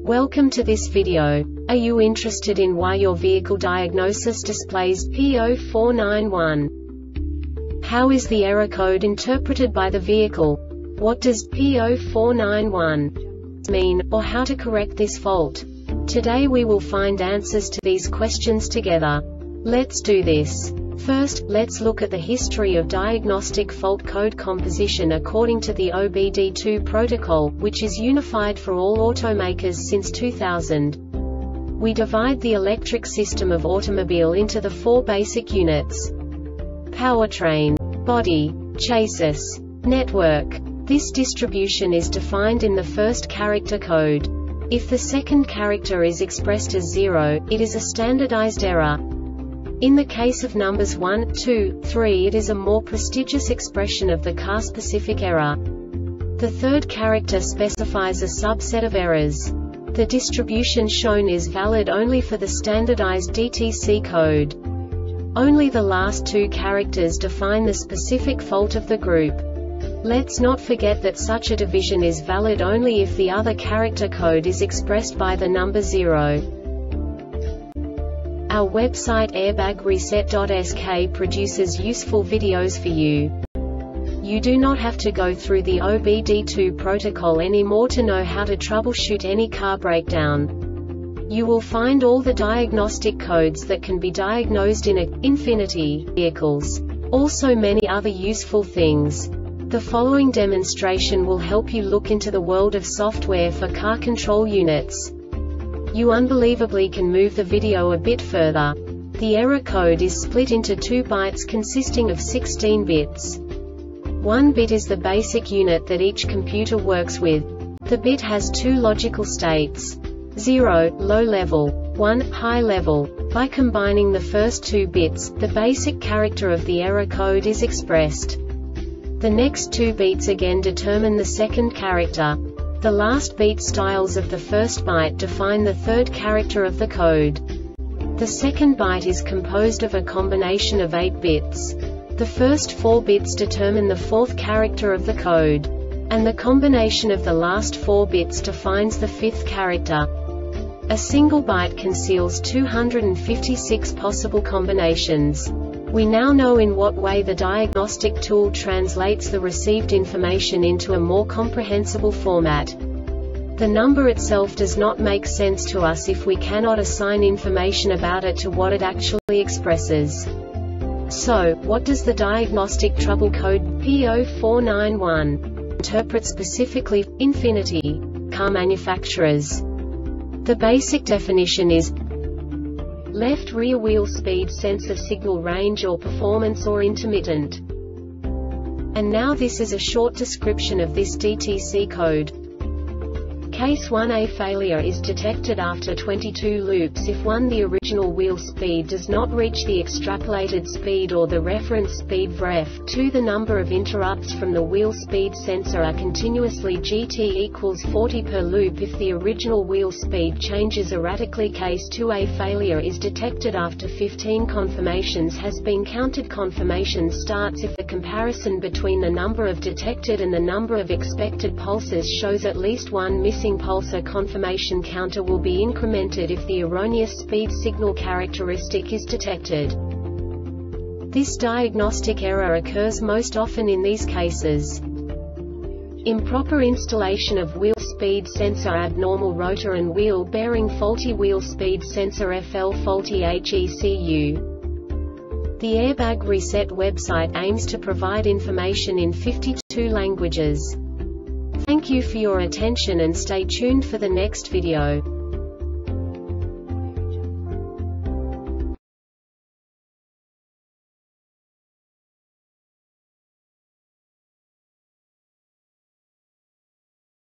Welcome to this video. Are you interested in why your vehicle diagnosis displays P0491? How is the error code interpreted by the vehicle? What does P0491 mean, or how to correct this fault? Today we will find answers to these questions together. Let's do this. First, let's look at the history of diagnostic fault code composition according to the OBD2 protocol, which is unified for all automakers since 2000. We divide the electric system of automobile into the four basic units: powertrain, body, chassis, network. This distribution is defined in the first character code. If the second character is expressed as 0, it is a standardized error. In the case of numbers 1, 2, 3, it is a more prestigious expression of the car-specific error. The third character specifies a subset of errors. The distribution shown is valid only for the standardized DTC code. Only the last two characters define the specific fault of the group. Let's not forget that such a division is valid only if the other character code is expressed by the number 0. Our website airbagreset.sk produces useful videos for you. You do not have to go through the OBD2 protocol anymore to know how to troubleshoot any car breakdown. You will find all the diagnostic codes that can be diagnosed in Infiniti vehicles. Also many other useful things. The following demonstration will help you look into the world of software for car control units. You unbelievably can move the video a bit further. The error code is split into 2 bytes consisting of 16 bits. 1 bit is the basic unit that each computer works with. The bit has 2 logical states: 0, low level, 1, high level. By combining the first 2 bits, the basic character of the error code is expressed. The next 2 beats again determine the second character. The last beat styles of the first byte define the third character of the code. The second byte is composed of a combination of 8 bits. The first 4 bits determine the fourth character of the code. And the combination of the last 4 bits defines the fifth character. A single byte conceals 256 possible combinations. We now know in what way the diagnostic tool translates the received information into a more comprehensible format. The number itself does not make sense to us if we cannot assign information about it to what it actually expresses. So, what does the diagnostic trouble code P0491 interpret specifically for Infiniti car manufacturers? The basic definition is left rear wheel speed sensor signal range or performance or intermittent. And now this is a short description of this DTC code. Case 1, a failure is detected after 22 loops if 1. the original wheel speed does not reach the extrapolated speed or the reference speed (VREF). 2. the number of interrupts from the wheel speed sensor are continuously GT equals 40 per loop if the original wheel speed changes erratically. Case 2, a failure is detected after 15 confirmations has been counted. Confirmation starts if the comparison between the number of detected and the number of expected pulses shows at least one missing pulse. A confirmation counter will be incremented if the erroneous speed signal characteristic is detected. This diagnostic error occurs most often in these cases: improper installation of wheel speed sensor, abnormal rotor and wheel bearing, faulty wheel speed sensor FL, faulty HECU. The Airbag Reset website aims to provide information in 52 languages. Thank you for your attention and stay tuned for the next video.